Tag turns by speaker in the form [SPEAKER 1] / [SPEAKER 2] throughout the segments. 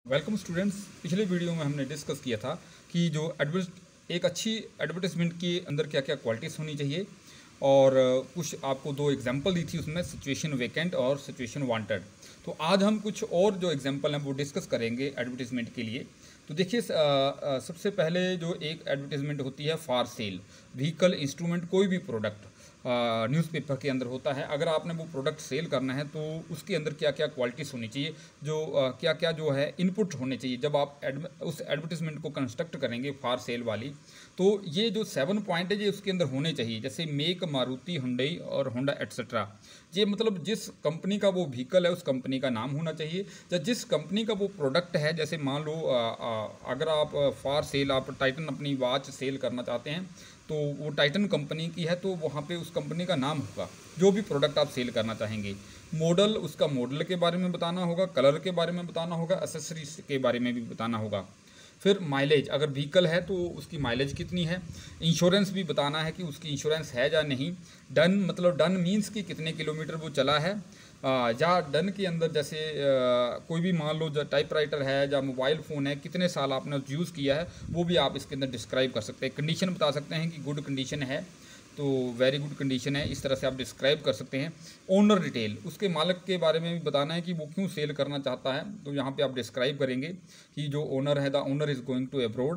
[SPEAKER 1] Welcome students. पिछले video में हमने डिस्कस किया था कि जो एक अच्छी एडवर्टाइजमेंट के अंदर क्या क्या क्वालिटीज़ होनी चाहिए और कुछ आपको दो एग्जांपल दी थी उसमें, सिचुएशन वेकेंट और सिचुएशन वांटेड। तो आज हम कुछ और जो एग्जांपल हैं वो डिस्कस करेंगे एडवर्टाइजमेंट के लिए। तो देखिए सबसे पहले जो एक एडवर्टाइजमेंट होती है फॉर सेल, व्हीकल, इंस्ट्रूमेंट, कोई भी प्रोडक्ट न्यूज़पेपर के अंदर होता है। अगर आपने वो प्रोडक्ट सेल करना है तो उसके अंदर क्या क्या क्वालिटीज़ होनी चाहिए, जो क्या क्या जो है इनपुट होने चाहिए जब आप उस एडवर्टीजमेंट को कंस्ट्रक्ट करेंगे फॉर सेल वाली। तो ये जो 7 पॉइंट है ये उसके अंदर होने चाहिए, जैसे मेक, मारुति, हुंडई और होंडा एट्सेट्रा। ये मतलब जिस कंपनी का वो व्हीकल है उस कंपनी का नाम होना चाहिए, या जिस कंपनी का वो प्रोडक्ट है। जैसे मान लो अगर आप फॉर सेल आप टाइटन अपनी वॉच सेल करना चाहते हैं तो वो टाइटन कंपनी की है, तो वहाँ पे उस कंपनी का नाम होगा जो भी प्रोडक्ट आप सेल करना चाहेंगे। मॉडल, उसका मॉडल के बारे में बताना होगा, कलर के बारे में बताना होगा, एसेसरीज के बारे में भी बताना होगा। फिर माइलेज, अगर व्हीकल है तो उसकी माइलेज कितनी है। इंश्योरेंस भी बताना है कि उसकी इंश्योरेंस है या नहीं। डन मतलब डन मीन्स कि कितने किलोमीटर वो चला है। या डन के अंदर जैसे कोई भी मान लो टाइपराइटर है या मोबाइल फ़ोन है, कितने साल आपने यूज़ किया है वो भी आप इसके अंदर डिस्क्राइब कर सकते हैं। कंडीशन बता सकते हैं कि गुड कंडीशन है तो वेरी गुड कंडीशन है, इस तरह से आप डिस्क्राइब कर सकते हैं। ओनर डिटेल, उसके मालिक के बारे में भी बताना है कि वो क्यों सेल करना चाहता है, तो यहाँ पे आप डिस्क्राइब करेंगे कि जो ओनर है, the owner is going to abroad,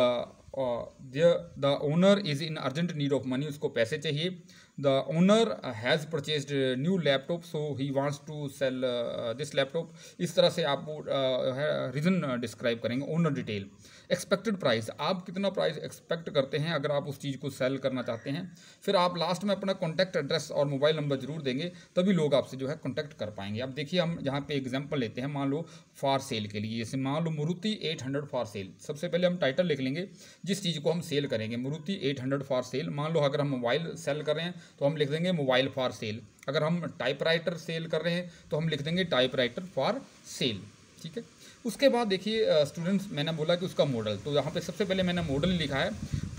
[SPEAKER 1] the owner is in urgent need of money, उसको पैसे चाहिए। The owner has purchased new laptop so he wants to sell this laptop. इस तरह से आप वो रीज़न डिस्क्राइब करेंगे। ओनर डिटेल, एक्सपेक्टेड प्राइस, आप कितना प्राइस एक्सपेक्ट करते हैं अगर आप उस चीज़ को सेल करना चाहते हैं। फिर आप लास्ट में अपना कॉन्टैक्ट एड्रेस और मोबाइल नंबर जरूर देंगे, तभी लोग आपसे जो है कॉन्टैक्ट कर पाएंगे। अब देखिए हम यहाँ पे एग्जांपल लेते हैं, मान लो फॉर सेल के लिए, जैसे मान लो मारुति 800 फॉर सेल। सबसे पहले हम टाइटल लिख लेंगे जिस चीज़ को हम सेल करेंगे, मारुति 800 फॉर सेल। मान लो अगर हम मोबाइल सेल कर रहे हैं तो हम लिख देंगे मोबाइल फॉर सेल। अगर हम टाइपराइटर सेल कर रहे हैं तो हम लिख देंगे टाइपराइटर फॉर सेल। ठीक है। उसके बाद देखिए स्टूडेंट्स, मैंने बोला कि उसका मॉडल, तो यहाँ पे सबसे पहले मैंने मॉडल लिखा है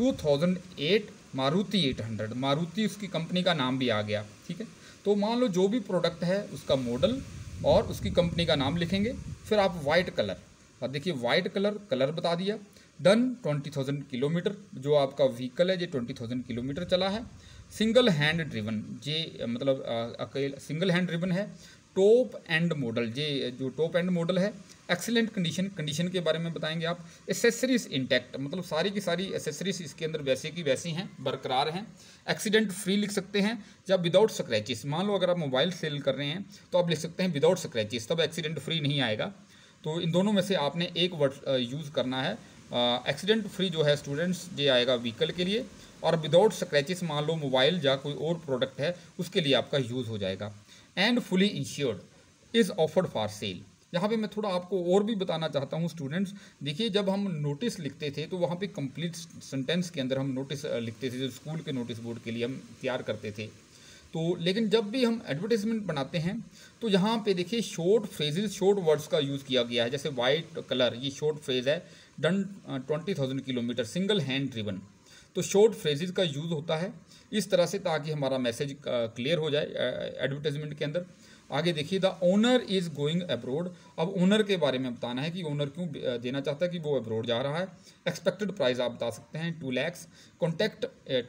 [SPEAKER 1] 2008 मारुति 800। मारुति उसकी कंपनी का नाम भी आ गया। ठीक है। तो मान लो जो भी प्रोडक्ट है उसका मॉडल और उसकी कंपनी का नाम लिखेंगे। फिर आप वाइट कलर, और देखिए वाइट कलर बता दिया। डन 20,000 किलोमीटर, जो आपका व्हीकल है ये 20,000 किलोमीटर चला है। सिंगल हैंड ड्रिवन, ये मतलब अकेले सिंगल हैंड ड्रिवन है। टॉप एंड मॉडल, ये जो टॉप एंड मॉडल है। एक्सीलेंट कंडीशन के बारे में बताएंगे आप। एसेसरीज इंटैक्ट, मतलब सारी की सारी एसेसरीज इसके अंदर वैसे की वैसी हैं, बरकरार हैं। एक्सीडेंट फ्री लिख सकते हैं, या विदाउट स्क्रैचेस। मान लो अगर आप मोबाइल सेल कर रहे हैं तो आप लिख सकते हैं विदाउट स्क्रैचेस, तब एक्सीडेंट फ्री नहीं आएगा। तो इन दोनों में से आपने एक वर्ड यूज़ करना है। एक्सीडेंट फ्री जो है स्टूडेंट्स ये आएगा व्हीकल के लिए, और विदाउट स्क्रैचेस मान लो मोबाइल या कोई और प्रोडक्ट है उसके लिए आपका यूज़ हो जाएगा। And fully insured is offered for sale. यहाँ पे मैं थोड़ा आपको और भी बताना चाहता हूँ स्टूडेंट्स। देखिए जब हम नोटिस लिखते थे तो वहाँ पे कंप्लीट सेंटेंस के अंदर हम नोटिस लिखते थे, जो स्कूल के नोटिस बोर्ड के लिए हम तैयार करते थे। तो लेकिन जब भी हम एडवर्टाइजमेंट बनाते हैं तो यहाँ पे देखिए शॉर्ट फ्रेजेस, शॉर्ट वर्ड्स का यूज़ किया गया है। जैसे वाइट कलर, ये शॉर्ट फ्रेज है। Done 20,000 kilometre, single hand driven, तो शॉर्ट फ्रेजेस का यूज़ होता है इस तरह से, ताकि हमारा मैसेज क्लियर हो जाए एडवर्टाइजमेंट के अंदर। आगे देखिए the owner is going abroad. अब ओनर के बारे में बताना है कि ओनर क्यों देना चाहता है कि वो अब्रोड जा रहा है। एक्सपेक्टेड प्राइस आप बता सकते हैं 2 lakh. Contact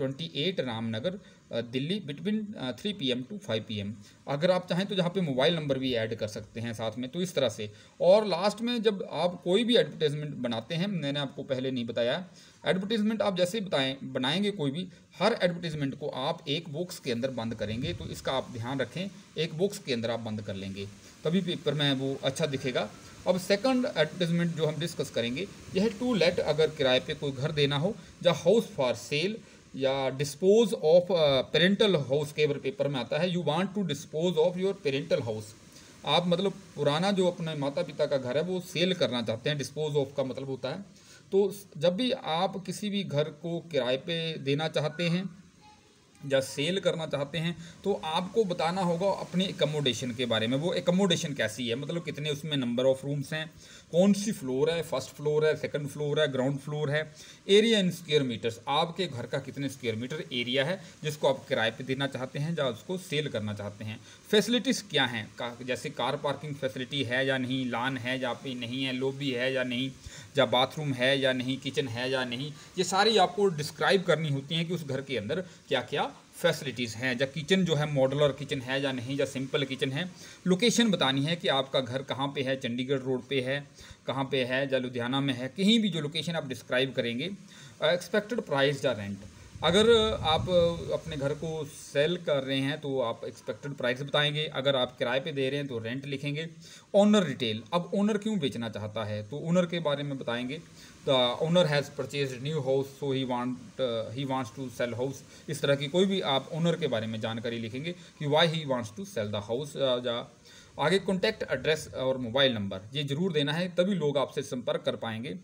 [SPEAKER 1] 28 Ramnagar Delhi between 3 PM to 5 PM। अगर आप चाहें तो यहाँ पे मोबाइल नंबर भी ऐड कर सकते हैं साथ में, तो इस तरह से। और लास्ट में जब आप कोई भी एडवर्टाइजमेंट बनाते हैं, मैंने आपको पहले नहीं बताया, एडवर्टीजमेंट आप जैसे बनाएंगे कोई भी, हर एडवर्टीजमेंट को आप एक बॉक्स के अंदर बंद करेंगे, तो इसका आप ध्यान रखें, एक बॉक्स के अंदर आप बंद कर लेंगे तभी पेपर में वो अच्छा दिखेगा। अब सेकंड एडवर्टीजमेंट जो हम डिस्कस करेंगे यह है टू लेट, अगर किराए पे कोई घर देना हो, या हाउस फॉर सेल, या डिस्पोज ऑफ पेरेंटल हाउस, के पेपर में आता है you want to dispose of your parental house. आप मतलब पुराना जो अपने माता पिता का घर है वो सेल करना चाहते हैं, डिस्पोज ऑफ का मतलब होता है। तो जब भी आप किसी भी घर को किराए पे देना चाहते हैं या सेल करना चाहते हैं तो आपको बताना होगा अपनी एकोमोडेशन के बारे में। वो एकोमोडेशन कैसी है, मतलब कितने उसमें नंबर ऑफ़ रूम्स हैं, कौन सी फ्लोर है, फर्स्ट फ्लोर है, सेकंड फ्लोर है, ग्राउंड फ्लोर है, एरिया इन स्क्वायर मीटर्स, आपके घर का कितने स्क्वायर मीटर एरिया है जिसको आप किराए पे देना चाहते हैं या उसको सेल करना चाहते हैं। फैसिलिटीज़ क्या हैं, जैसे कार पार्किंग फैसिलिटी है या नहीं, लान है या पे नहीं है, लॉबी है या नहीं, या बाथरूम है या नहीं, किचन है या नहीं, ये सारी आपको डिस्क्राइब करनी होती हैं कि उस घर के अंदर क्या क्या फैसिलिटीज़ हैं। या किचन जो है मॉडुलर किचन है या नहीं, या सिंपल किचन है। लोकेशन बतानी है कि आपका घर कहाँ पे है, चंडीगढ़ रोड पे है, कहाँ पे है, या लुधियाना में है, कहीं भी जो लोकेशन आप डिस्क्राइब करेंगे। एक्सपेक्टेड प्राइस या रेंट, अगर आप अपने घर को सेल कर रहे हैं तो आप एक्सपेक्टेड प्राइस बताएंगे, अगर आप किराए पे दे रहे हैं तो रेंट लिखेंगे। ओनर डिटेल, अब ओनर क्यों बेचना चाहता है तो ओनर के बारे में बताएंगे। The owner has purchase new house so he wants to sell house, इस तरह की कोई भी आप ओनर के बारे में जानकारी लिखेंगे कि why he wants to sell the house. या आगे कॉन्टैक्ट एड्रेस और मोबाइल नंबर, ये ज़रूर देना है, तभी लोग आपसे संपर्क कर पाएंगे।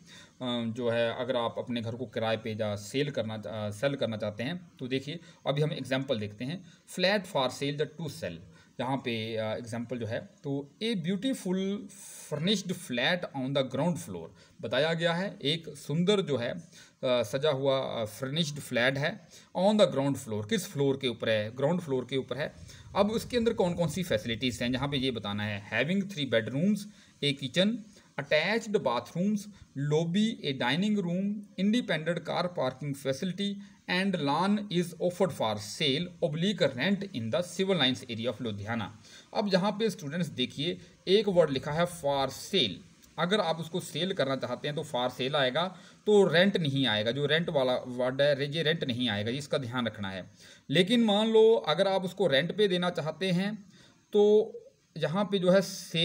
[SPEAKER 1] जो है अगर आप अपने घर को किराए पे या सेल करना चाहते हैं तो देखिए अभी हम एग्जांपल देखते हैं। Flat for sale the to sell, यहाँ पे एग्जांपल जो है तो a beautiful furnished flat on the ground floor बताया गया है। एक सुंदर जो है सजा हुआ फर्निश्ड फ्लैट है ऑन द ग्राउंड फ्लोर, किस फ्लोर के ऊपर है, ग्राउंड फ्लोर के ऊपर है। अब उसके अंदर कौन कौन सी फैसिलिटीज़ हैं, जहाँ पे ये बताना है। Having 3 bedrooms, a kitchen, attached bathrooms, lobby, a dining room, independent car parking facility and lawn is offered for sale oblique rent in the civil lines area of Ludhiana. अब यहाँ पे स्टूडेंट्स देखिए एक वर्ड लिखा है फॉर सेल, अगर आप उसको सेल करना चाहते हैं तो फॉर सेल आएगा, तो रेंट नहीं आएगा। जो रेंट वाला वर्ड है ये रेंट नहीं आएगा, इसका ध्यान रखना है। लेकिन मान लो अगर आप उसको रेंट पे देना चाहते हैं तो यहाँ पे जो है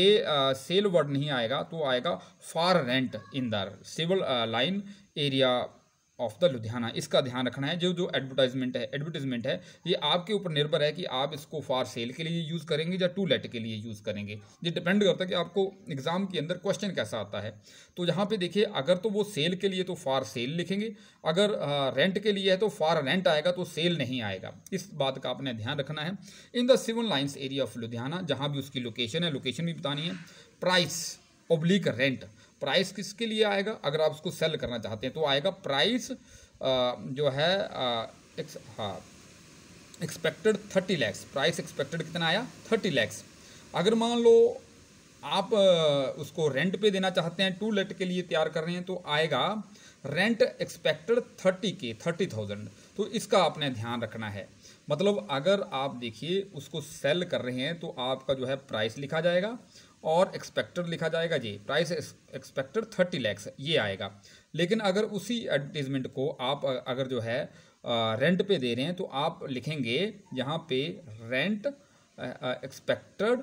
[SPEAKER 1] सेल वर्ड नहीं आएगा, तो आएगा for rent in the civil line area of the Ludhiana, इसका ध्यान रखना है। जो एडवर्टाइजमेंट है ये आपके ऊपर निर्भर है कि आप इसको फॉर सेल के लिए यूज़ करेंगे या टू लेट के लिए यूज़ करेंगे। ये डिपेंड करता है कि आपको एग्जाम के अंदर क्वेश्चन कैसा आता है। तो यहाँ पे देखिए अगर तो वो सेल के लिए तो फॉर सेल लिखेंगे, अगर रेंट के लिए है तो फॉर रेंट आएगा, तो सेल नहीं आएगा। इस बात का आपने ध्यान रखना है। In the civil lines area of Ludhiana, जहाँ भी उसकी लोकेशन है, लोकेशन भी बतानी है। प्राइस ऑब्लिक रेंट, प्राइस किसके लिए आएगा, अगर आप उसको सेल करना चाहते हैं तो आएगा प्राइस जो है एक्सपेक्टेड 30 लैक्स, प्राइस एक्सपेक्टेड कितना आया 30 लैक्स। अगर मान लो आप उसको रेंट पे देना चाहते हैं, टू लेट के लिए तैयार कर रहे हैं, तो आएगा रेंट एक्सपेक्टेड 30,000। तो इसका आपने ध्यान रखना है। मतलब अगर आप देखिए उसको सेल कर रहे हैं तो आपका जो है प्राइस लिखा जाएगा और एक्सपेक्टेड लिखा जाएगा, जी प्राइस एक्सपेक्टेड 30 लैक्स ये आएगा। लेकिन अगर उसी एडवर्टीजमेंट को आप अगर जो है रेंट पे दे रहे हैं तो आप लिखेंगे यहाँ पे रेंट एक्सपेक्टेड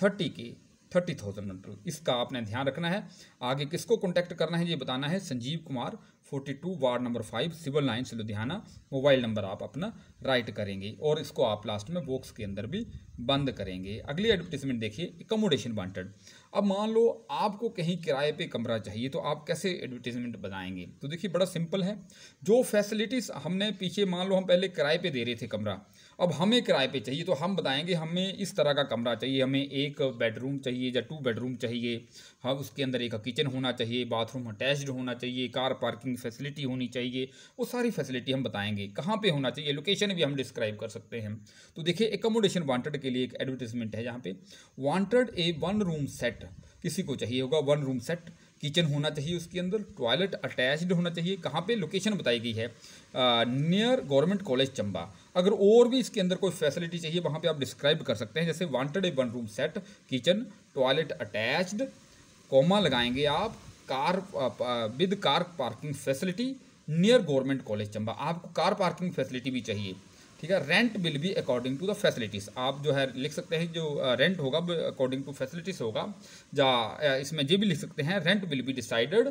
[SPEAKER 1] 30,000। इसका आपने ध्यान रखना है। आगे किसको कॉन्टैक्ट करना है ये बताना है। Sanjeev Kumar 42 ward number 5 civil lines Ludhiana, mobile number आप अपना राइट करेंगे और इसको आप लास्ट में बॉक्स के अंदर भी बंद करेंगे। अगली एडवर्टीजमेंट देखिए, एकोमोडेशन वांटेड। अब मान लो आपको कहीं किराए पे कमरा चाहिए तो आप कैसे एडवर्टीजमेंट बनाएंगे, तो देखिए बड़ा सिंपल है। जो फैसिलिटीज़ हमने पीछे मान लो हम पहले किराए पे दे रहे थे कमरा, अब हमें किराए पे चाहिए तो हम बताएंगे हमें इस तरह का कमरा चाहिए, हमें 1 बेडरूम चाहिए या 2 बेडरूम चाहिए, हाँ उसके अंदर एक किचन होना चाहिए, बाथरूम अटैच्ड होना चाहिए, कार पार्किंग फैसिलिटी होनी चाहिए, वो सारी फैसिलिटी हम बताएंगे। कहाँ पे होना चाहिए, लोकेशन भी हम डिस्क्राइब कर सकते हैं। तो देखिए एकोमोडेशन वांटेड के लिए एक एडवर्टीजमेंट है यहाँ पे, वांटेड ए 1 रूम सेट, किसी को चाहिए होगा 1 रूम सेट, किचन होना चाहिए उसके अंदर, टॉयलेट अटैच्ड होना चाहिए। कहाँ पे लोकेशन बताई गई है, नियर गवर्नमेंट कॉलेज चंबा। अगर और भी इसके अंदर कोई फैसिलिटी चाहिए वहाँ पे आप डिस्क्राइब कर सकते हैं, जैसे wanted a 1 room set, kitchen, toilet attached, comma लगाएंगे आप, car with car parking facility near government college Chamba. आपको कार पार्किंग फैसिलिटी भी चाहिए, ठीक है। Rent will be according to the facilities, आप जो है लिख सकते हैं जो रेंट होगा अकॉर्डिंग टू फैसिलिटीज़ होगा, या इसमें ये भी लिख सकते हैं rent will be decided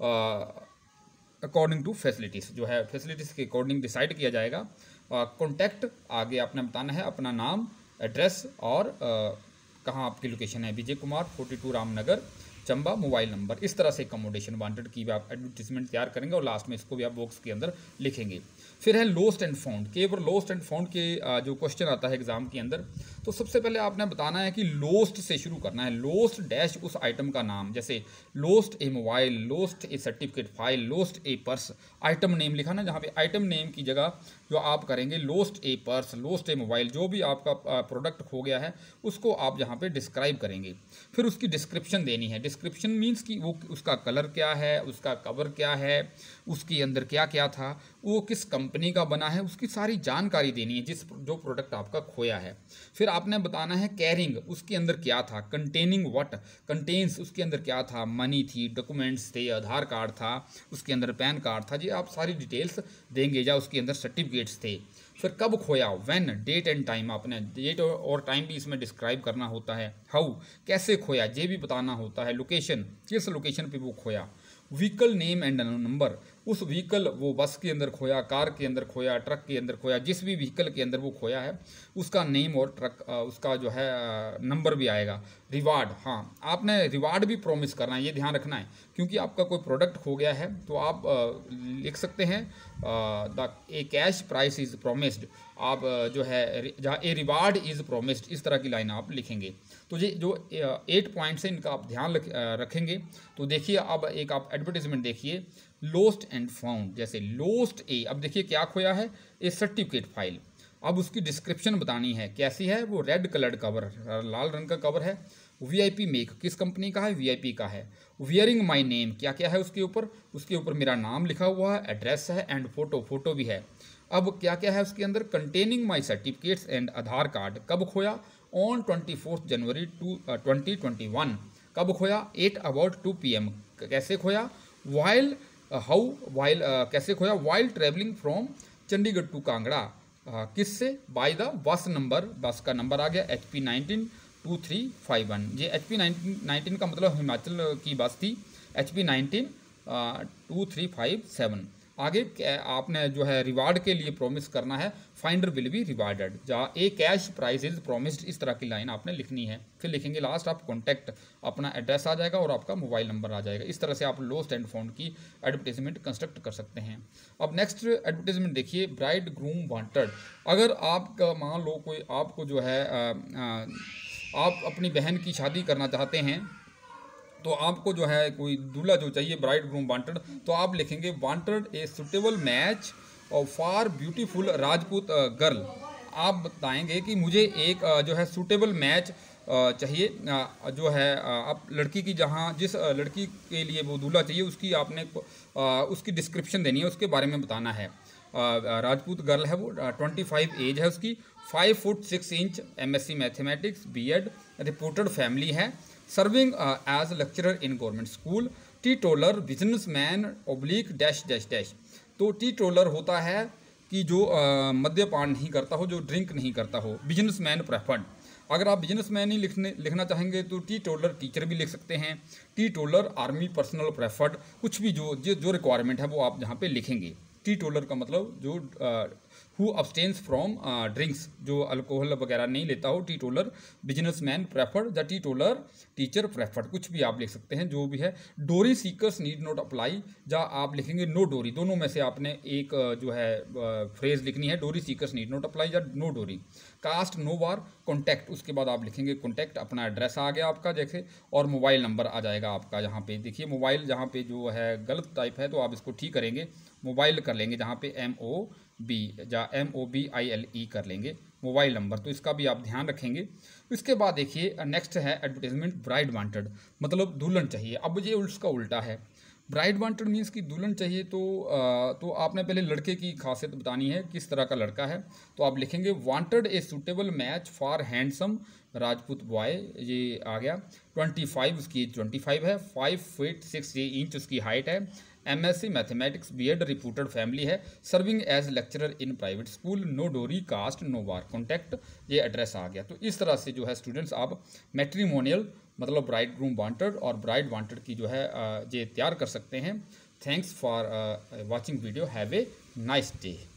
[SPEAKER 1] according to facilities, जो है फैसिलिटीज़ के अकॉर्डिंग डिसाइड किया जाएगा। कॉन्टैक्ट आगे आपने बताना है अपना नाम, एड्रेस और कहाँ आपकी लोकेशन है, विजय कुमार 42 रामनगर चंबा, मोबाइल नंबर। इस तरह से अकोमोडेशन वांटेड की भी आप एडवर्टीजमेंट तैयार करेंगे और लास्ट में इसको भी आप बॉक्स के अंदर लिखेंगे। फिर है लोस्ट एंड फाउंड। कई बार लोस्ट एंड फाउंड के जो क्वेश्चन आता है एग्जाम के अंदर, तो सबसे पहले आपने बताना है कि लोस्ट से शुरू करना है। लोस्ट डैश उस आइटम का नाम, जैसे lost a mobile, lost a certificate file, lost a purse. Item name लिखा ना, जहाँ पे आइटम नेम की जगह जो आप करेंगे lost a purse, lost a mobile, जो भी आपका प्रोडक्ट खो गया है उसको आप यहाँ पे डिस्क्राइब करेंगे। फिर उसकी डिस्क्रिप्शन देनी है। डिस्क्रिप्शन मीन्स कि वो उसका कलर क्या है, उसका कवर क्या है, उसके अंदर क्या क्या था, वो किस कंपनी का बना है, उसकी सारी जानकारी देनी है, जो प्रोडक्ट आपका खोया है। फिर आपने बताना है कैरिंग, उसके अंदर क्या था। कंटेनिंग व्हाट, कंटेन्स, उसके अंदर क्या था, मनी थी, डॉक्यूमेंट्स थे, आधार कार्ड था, उसके अंदर पैन कार्ड था, जी आप सारी डिटेल्स देंगे, या उसके अंदर सर्टिफिकेट्स थे। फिर कब खोया, व्हेन, डेट एंड टाइम, आपने डेट और टाइम भी इसमें डिस्क्राइब करना होता है। हाउ, कैसे खोया, ये भी बताना होता है। लोकेशन, किस लोकेशन पे वो खोया। व्हीकल नेम एंड नंबर, उस व्हीकल, वो बस के अंदर खोया, कार के अंदर खोया, ट्रक के अंदर खोया, जिस भी व्हीकल के अंदर वो खोया है उसका नेम और ट्रक उसका जो है नंबर भी आएगा। रिवार्ड, हाँ आपने रिवार्ड भी प्रॉमिस करना है, ये ध्यान रखना है, क्योंकि आपका कोई प्रोडक्ट खो गया है तो आप लिख सकते हैं the a cash price is promised, आप जो है जहाँ ए रिवार्ड इज़ प्रोमिस्ड, इस तरह की लाइन आप लिखेंगे। तो ये जो 8 पॉइंट्स हैं इनका आप ध्यान रखेंगे। तो देखिए अब एक आप एडवर्टीजमेंट देखिए, लोस्ट एंड फाउंड। जैसे लोस्ट ए, अब देखिए क्या खोया है, ए सर्टिफिकेट फाइल। अब उसकी डिस्क्रिप्शन बतानी है, कैसी है वो, रेड कलर्ड कवर, लाल रंग का कवर है। वीआईपी मेक, किस कंपनी का है, वीआईपी का है। वियरिंग माई नेम, क्या क्या है उसके ऊपर मेरा नाम लिखा हुआ है, एड्रेस है, एंड फोटो भी है। अब क्या क्या है उसके अंदर, containing my certificates and Aadhaar card. कब खोया, ऑन 24 जनवरी 2021। कब खोया, 8:02 PM। कैसे खोया, वाइल कैसे खोया, while travelling from Chandigarh to Kangra. किससे, बाय द बस नंबर, बस का नंबर आ गया HP 192351। ये HP 19 का मतलब हिमाचल की बस थी, HP 192357। आगे आपने जो है रिवार्ड के लिए प्रॉमिस करना है, फाइंडर विल बी रिवार्डेड, जहाँ a cash price is promised, इस तरह की लाइन आपने लिखनी है। फिर लिखेंगे लास्ट आप कॉन्टैक्ट, अपना एड्रेस आ जाएगा और आपका मोबाइल नंबर आ जाएगा। इस तरह से आप लोस्ट एंड फाउंड की एडवर्टीजमेंट कंस्ट्रक्ट कर सकते हैं। अब नेक्स्ट एडवर्टीजमेंट देखिए, ब्राइड ग्रूम वांटेड। अगर आपका मान लो कोई आपको जो है आप अपनी बहन की शादी करना चाहते हैं, तो आपको जो है कोई दूल्हा जो चाहिए, ब्राइड ग्रूम वांटेड, तो आप लिखेंगे वांटेड ए सुटेबल मैच और फॉर ब्यूटीफुल राजपूत गर्ल। आप बताएंगे कि मुझे एक जो है सूटेबल मैच चाहिए, जो है आप लड़की की, जिस लड़की के लिए वो दूल्हा चाहिए उसकी आपने उसकी डिस्क्रिप्शन देनी है, उसके बारे में बताना है। राजपूत गर्ल है वो, 25 एज है उसकी, 5 foot 6 inch, MSc mathematics, B.Ed, reported family है, serving as lecturer in government school, teetotaller, businessman oblique dash dash dash. तो टी टोलर होता है कि जो मद्यपान नहीं करता हो, जो ड्रिंक नहीं करता हो। बिजनेसमैन प्रेफर्ड, अगर आप बिजनेसमैन ही लिखना चाहेंगे तो टी टोलर टीचर भी लिख सकते हैं। Teetotaller army personnel preferred, कुछ भी जो रिक्वायरमेंट है वो आप यहाँ पे लिखेंगे। टी टोलर का मतलब जो हु अब्सटेन्स फ्रॉम ड्रिंक्स, जो अल्कोहल वगैरह नहीं लेता हो, teetotaller. Businessman preferred, the teetotaller teacher preferred, कुछ भी आप लिख सकते हैं, जो भी है। Dowry seekers need not apply, जहाँ आप लिखेंगे नो डोरी, दोनों में से आपने एक जो है फ्रेज लिखनी है, dowry seekers need not apply या no dowry. Caste no bar, contact, उसके बाद आप लिखेंगे कॉन्टैक्ट, अपना एड्रेस आ गया आपका जैसे, और मोबाइल नंबर आ जाएगा आपका। यहाँ पे देखिए मोबाइल जहाँ पे जो है गलत टाइप है तो आप इसको ठीक करेंगे, मोबाइल कर लेंगे, जहाँ पे MOB या MOBILE कर लेंगे मोबाइल नंबर, तो इसका भी आप ध्यान रखेंगे। इसके बाद देखिए नेक्स्ट है एडवर्टीजमेंट, ब्राइड वांटेड, मतलब दुल्हन चाहिए। अब ये उसका उल्टा है, ब्राइड वांटेड मीन्स कि दुल्हन चाहिए, तो आपने पहले लड़के की खासियत बतानी है, किस तरह का लड़का है। तो आप लिखेंगे wanted a suitable match for handsome Rajput boy, ये आ गया। 25 उसकी 25 है, 5 फीट 6 इंच उसकी हाइट है, MSc mathematics, B.Ed, reported family है, serving as lecturer in private school, no dowry, caste no bar, contact, ये एड्रेस आ गया। तो इस तरह से जो है स्टूडेंट्स आप मैट्रीमोनियल मतलब ब्राइड ग्रूम वांटेड और ब्राइड वांटेड की जो है ये तैयार कर सकते हैं। Thanks for watching video, have a nice day.